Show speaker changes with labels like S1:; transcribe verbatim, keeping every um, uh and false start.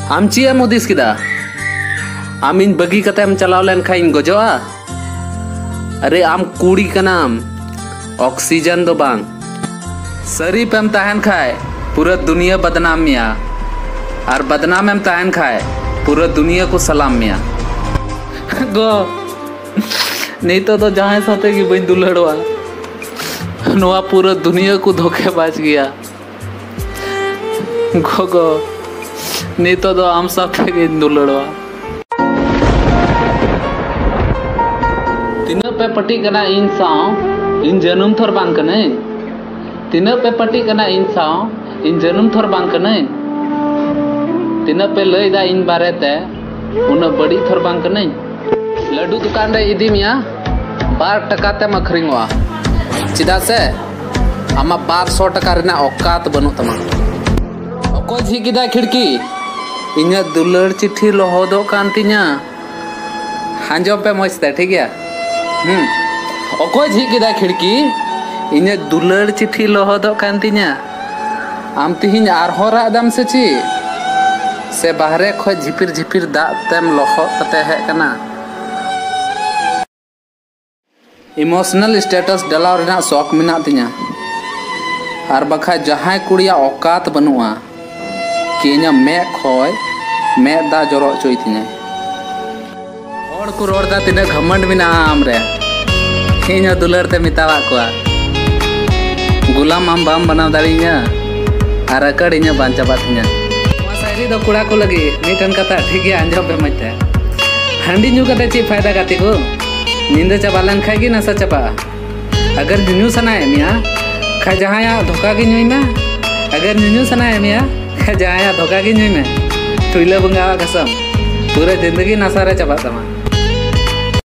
S1: आम चीम उदिस किदा आम इन बगी कतेम चलाव लेन खाइन गजोआ। अरे आम कूड़ी कनाम ऑक्सीजन दो बांग सरी पेम तहन खाए पूरा दुनिया बदनाम मिया और बदनाम एम तहन खाए पूरा दुनिया को सलाम मिया। गो नहीं तो तो जहाँ साथे की बन दुलड़वा नोआ पूरा दुनिया को धोखेबाज गया। गो गो नहीं तो तो आम साथे की दुलड़वा तीना पे पटी कना इन साव इन जन्म थोर बांग कने तीना पे पटी कना इन साव इन जन्म थोर बांग कने तीना पे लई दा इन बारे ते उना बड़ी थोर बांग कने लड्डू दुकान रे इदी मिया बार टका ते अखरिंगवा चिदा से आमा बार सौ टका रेना औकात बनु तमा अको झिकिदा खिड़की इन्या दुलड़ चिट्ठी लहोदो कान तिन्या हांजो पे मस्ते ठीक है। हम्म अको झिकिदा खिड़की इन्या दुलड़ चिट्ठी लहोदो कान तिन्या आम तिहिन आरहो रादम से ची से बाहरे खो झिपिर झिपिर दा तेम लहो कते हे कना इमोशनल स्टेटस डलाव रेना शौक मिना तिन्या और बखा जहां कुड़िया औकात बनुआ कि इन्या मे खोय मे दा जरो चोई तिन्या और को रोड दा तिना घमंड मिना आम रे इन्या दुलर ते मितावा कोआ गुलाम आम बाम बनाव दाड़िया और अकड़ इन्या बांचा बातिन्या साइरी दो कुड़ा को लगी मीठन कथा ठीक है अंजो पे मते हंडी न्यू कते ची फायदा गाती को नींद चाबा लन खाएगी नशा चाबा अगर न्यू सना है मिया खा जहाँ धोखा की नुई में अगर न्यू सना है मिया खा जहाँ धोखा की नुई में तुइला बंगावा कसम पूरा जिंदगी नशा रे चाबा तमा।